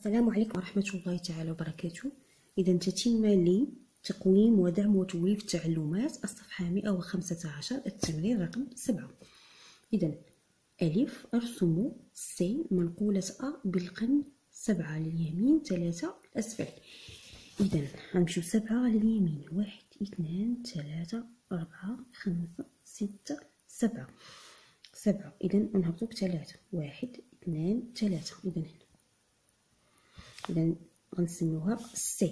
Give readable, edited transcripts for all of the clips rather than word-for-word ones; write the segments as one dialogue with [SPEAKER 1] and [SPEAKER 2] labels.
[SPEAKER 1] السلام عليكم ورحمة الله تعالى وبركاته. إذا تتم لتقويم ودعم وتوليف التعلمات الصفحة 115 التمرين رقم 7. إذا ألف أرسم سي منقولة أ بالقن 7 لليمين 3 للأسفل. إذا غنمشيو 7 لليمين 1 2 3 4 5 6 7. إذا نهبطو ب3 1 2 3. إذا غنسميوها سي.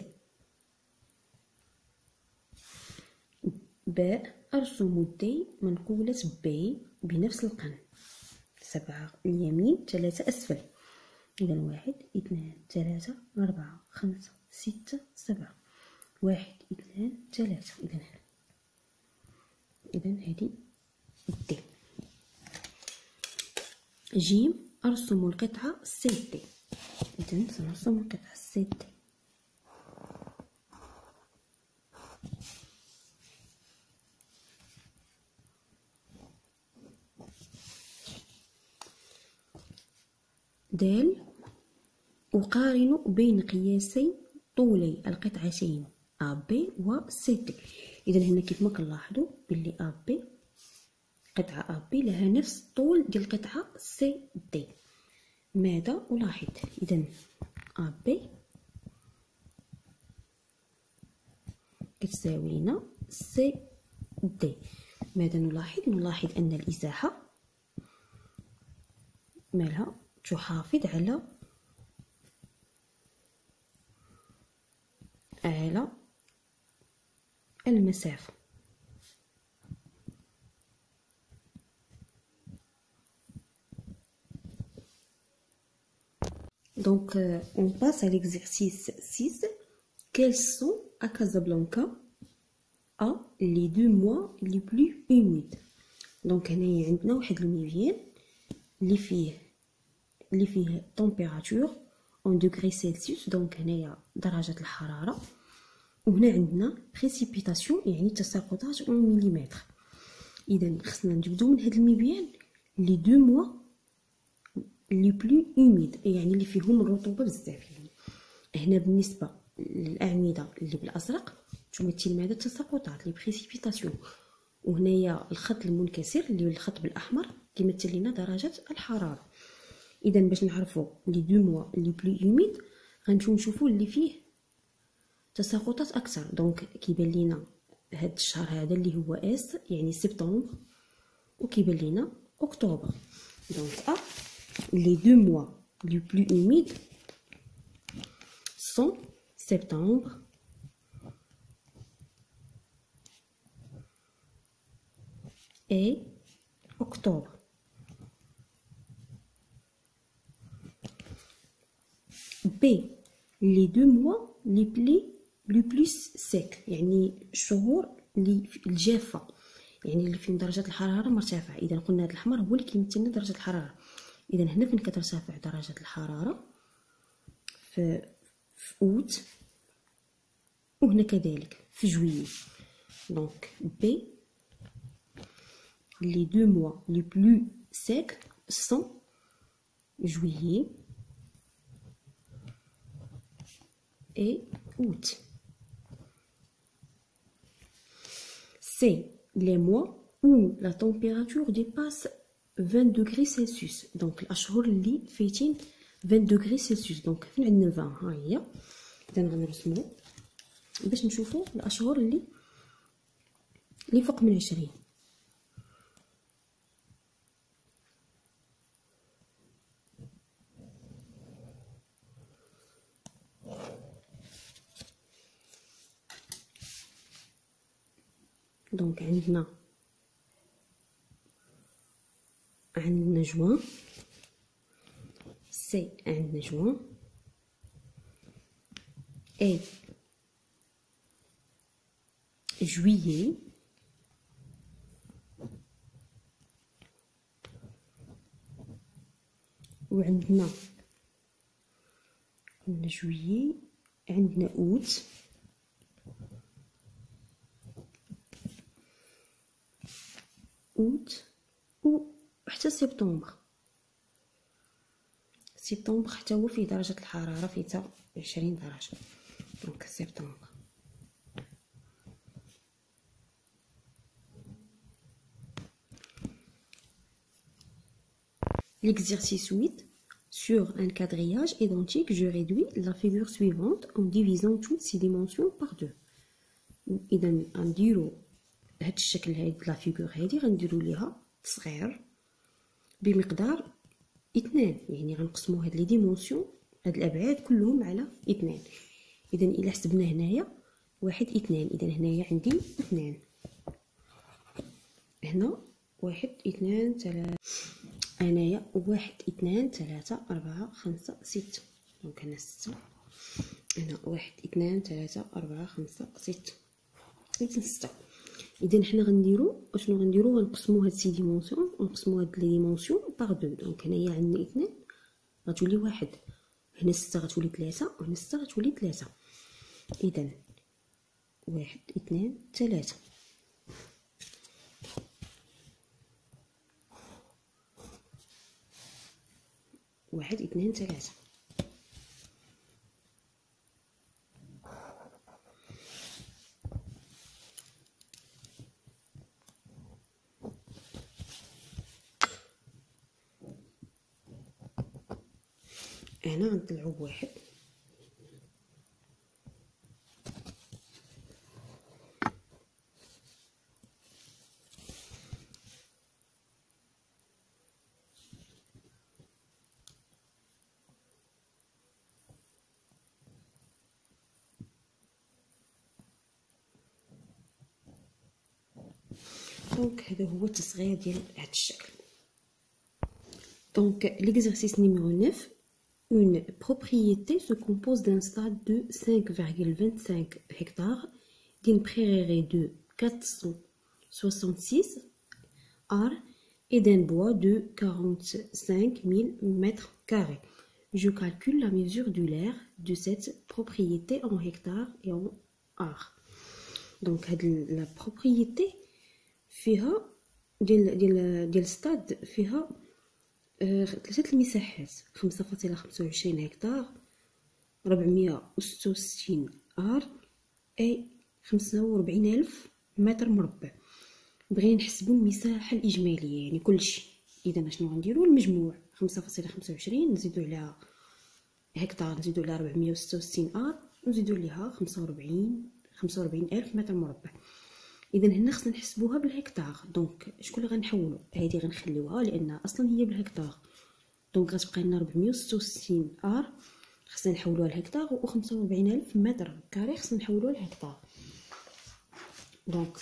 [SPEAKER 1] باء أرسم دي منقولة بي بنفس القن 7 اليمين 3 أسفل. إذا 1 2 3 4 5 6 7 1 2 3. إذا هذه دي. جيم أرسم القطعة سي دي. إذا سنرسم القطعة سي دي. د أقارن بين قياسي طولي القطعتين أ بي و سي دي. إذا هنا كيف ما كنلاحظوا بلي أ بي قطعة أ بي لها نفس الطول ديال القطعة سي دي. ماذا ألاحظ؟ إذا أ بي كتساوي لنا سي دي. ماذا نلاحظ؟ نلاحظ أن الإزاحة مالها تحافظ على المسافة. Donc, on passe à l'exercice 6. Quels sont à Casablanca les 2 mois les plus humides? Donc, هنايا عندنا واحد الميفيان اللي فيه température en degrés Celsius. donc هنايا درجة الحرارة، وهنا عندنا précipitation يعني تساقطات en مليمتر. إذا خصنا نجبدو من هاد الميفيان les 2 mois لي بلو humide يعني اللي فيهم الرطوبه بزاف. يعني هنا بالنسبه للاعمده اللي بالازرق تمثل ماذا؟ التساقطات لي بريسيبيتاسيون، وهنايا الخط المنكسر اللي الخط بالاحمر كيمثل لنا درجه الحراره. اذا باش نعرفوا لي 2 موا لي بلو humide غنمشيو نشوفوا اللي فيه تساقطات اكثر. دونك كيبان لينا هاد الشهر هذا اللي هو اس يعني سبتمبر، وكيبان لينا اكتوبر. دونك les 2 mois les plus humides sont septembre et octobre. B les 2 mois les plus secs يعني الشهور اللي الجافة يعني اللي فيهم درجة الحرارة مرتفعة. إذا قلنا هذا الأحمر هو اللي كيمثل لنا درجة الحرارة. إذا هنا فين كترتفع درجة الحرارة؟ في أوت، وهنا كذلك في جويي. دونك بي لي 2 mois les plus secs sont juillet et août. C'est les mois où la température dépasse 20 degrés Celsius. دونك الاشهر اللي فايتين 20 degrés Celsius. دونك فين عندنا 20 ها هي. اذا غنرسمو باش نشوفوا الاشهر اللي فوق من 20. دونك عندنا جوان، سي عندنا جوان، اي جويي، وعندنا جويي، عندنا اوت، وحتى سبتمبر. سبتمبر حتى هو فيه درجة الحرارة فيه حتى 20 درجة. دونك سبتمبر. L'exercice 8. Sur un quadrillage identique, je réduis la figure suivante en divisant toutes ses dimensions par 2. إذا غنديرو هاد الشكل هاد لا فيغور هادي غنديرو ليها تصغير بمقدار 2، يعني غنقسمو هاد لي ديمونسيون هاد الابعاد كلهم على 2. اذا الا حسبنا هنايا 1 2، اذا هنايا عندي 2، هنا 1 2 3، هنايا 1 2 3 4 5 6، دونك هنا 6، هنا 1 2 3 4 5 6، اذا 6. اذا حنا غنديرو اشنو غنديرو؟ غنقسمو هاد سي ديمونسيون ونقسمو هاد لي ديمونسيون باغ 2. دونك هنايا عندنا 2 غتولي 1، هنا 6 غتولي 3، وهنا 6 غتولي 3. اذا 1 2 3. واحد اثنين ثلاثة. هنا غنطلعو بواحد، دونك هذا هو التصغير ديال هذا الشكل. Donc l'exercice numéro 9, une propriété se compose d'un stade de 5,25 hectares, d'une prairie de 466 arts et d'un bois de 45 000 mètres carrés. Je calcule la mesure de l'aire de cette propriété en hectares et en arts. Donc la propriété فيها ديال ستاد فيها 3 المساحات: 5.25 هكتار، 466 ار اي 45,000 متر مربع. بغينا نحسبوا المساحه الاجماليه يعني كلشي. اذا شنو غنديروا؟ المجموع 5.25 نزيدو عليها هكتار، نزيدو عليها 466 ار، ونزيدو عليها 45,000 متر مربع. اذا هنا خصنا نحسبوها بالهكتار. دونك شكون اللي غنحولو؟ هذه غنخليوها لان اصلا هي بالهكتار. دونك غتبقى لنا 466 ار خصنا نحولوها لهكتار، و 45,000 متر كاري خصنا نحولوها لهكتار. دونك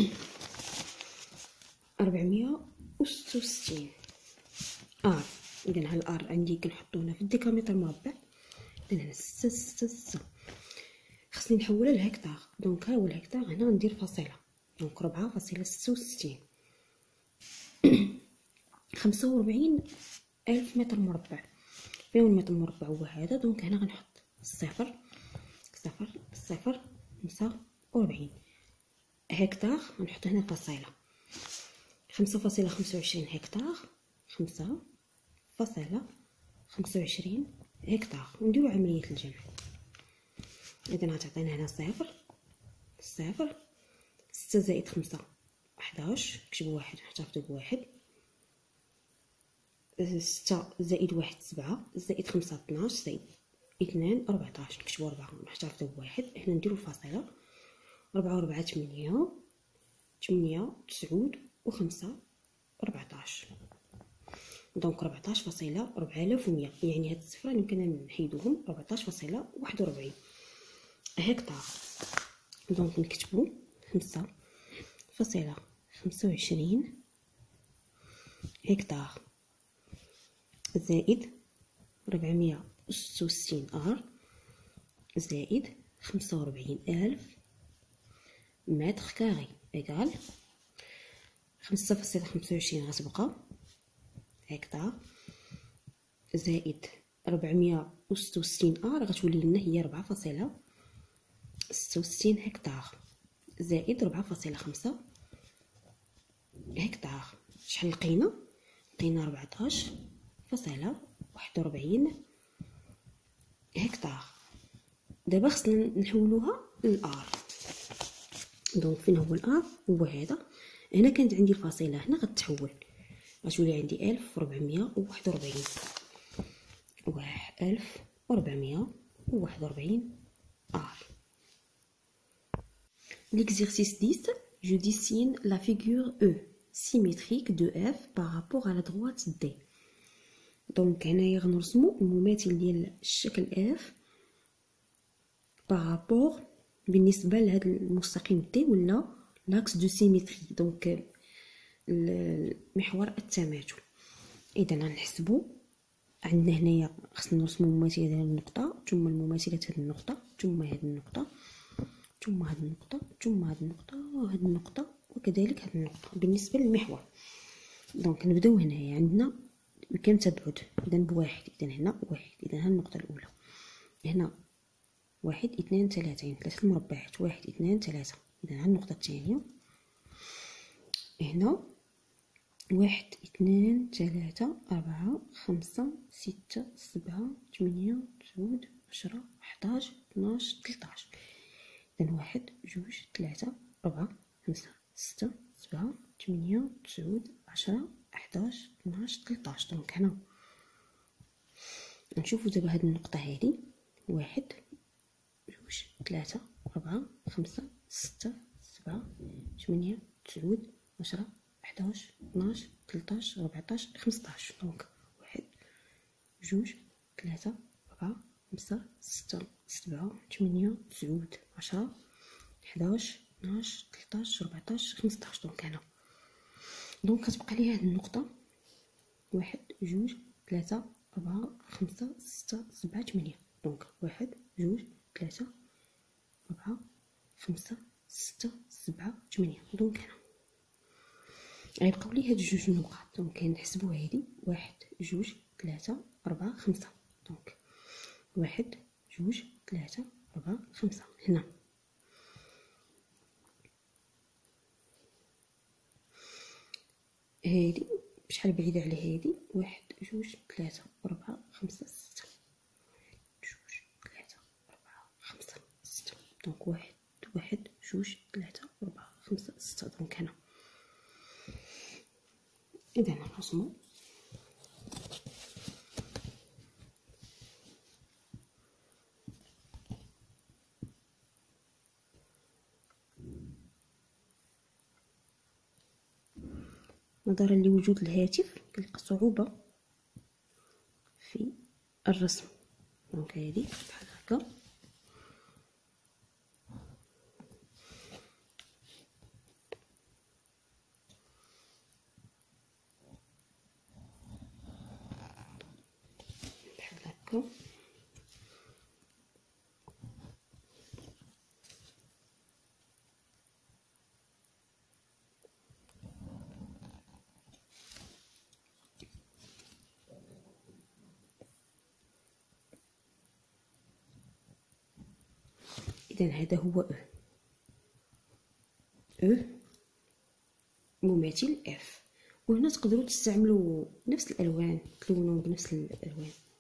[SPEAKER 1] 466 ار. اذا ها الار عندي كنحطو هنا في الديكامتر مربع. اذا هنا 6 6 6 خصني نحولها لهكتار. دونك ها هو الهكتار. هنا غندير فاصله. دونك 4.66 45,000 متر مربع. فين المتر مربع هو هذا. دونك هنا غنحط 0 0 0 45 هكتار. غنحط هنا فاصله. 5.25 هكتار، 5.25 هكتار. ونديرو عمليه الجمع. اذا غتعطينا هنا 0 0 6 زائد 5 11. نكتبو 1 نحتفظو ب1. 6 زائد 1 7 زائد 5 12 زائد 2 14. نكتبو 4 نحتفظو ب1. هنا نديرو فاصله. 4 و 4 8 8 9 و 5 14. دونك 14.4100. يعني هاد الصفرين يمكن نحيدوهم. 14.41 هكتار. دونك نكتبو 5.25 هكتار زائد 466 ار زائد 45,000 متر كاري إيكال 5.25 غتبقى هكتار زائد 466 ار غتولي لنا هي 4.66 هكتار زائد 4.5 هكتار. شحال لقينا؟ لقينا 14.41 41 هكتار. دابا خصنا نحولوها للار. دونك فين هو الار؟ هو هذا. هنا كانت عندي الفاصله، هنا غتحول، غتولي عندي 1441 1441 ار. L'exercice 10, je dessine la figure E symétrique de F par rapport à la droite D. دونك هنايا غنرسمو المماثل ديال الشكل F بارابور بالنسبه لهذا المستقيم دي ولا لاكس دو سيميتري، دونك محور التماثل. اذا غنحسبوا عندنا هنايا خصنا نرسموا مماثله هذه النقطه، ثم المماثله هذه النقطه، ثم هذه النقطه، ثم هذه النقطه، ثم هذه النقطه، وهذه النقطه، وكذلك هذه النقطه بالنسبه للمحور. دونك نبداو هنايا عندنا بكم تبعد؟ اذا بواحد، اذا هنا واحد، اذا ها النقطه الاولى، هنا 1 2 3، يعني 3 المربعات، 1 2 3. اذا ها النقطه الثانيه هنا 1 2 3 4 5 6 7 8 9 10 11 12 13. إذا 1 2 3 4 5 6 7 8 9 10 11 12 13. دونك هنا نشوفو دابا هاد النقطة هادي 1 2 3 4 5 6 7 8 9 10 11 12 13 14 15. دونك 1 2 3 4 5 6 7 8 9 10 11 12 13 14 15. دونك هنا دونك كتبقى لي هاد النقطة 1 2 3 4 5 6 7 8. دونك 1 2 3 4 5 6 7 8. دونك هنا غيبقاو لي هاد جوج نقاط. دونك كنحسبو هادي 1 2 3 4 5. دونك 1 2 3 4 5. هنا هادي بشحال بعيدة على هادي 1 2 3 4 5 6 1 2 3 4 5 6. دونك 1 1 2 3 4 5 6. دونك هنا إذا نرسمو نظرا لوجود الهاتف كنلقى صعوبة في الرسم. دونك هادي بحال هكا بحال هكا. إذا هذا هو او مماثل اف. وهنا تقدروا تستعملوا نفس الالوان، تلونوا بنفس الالوان.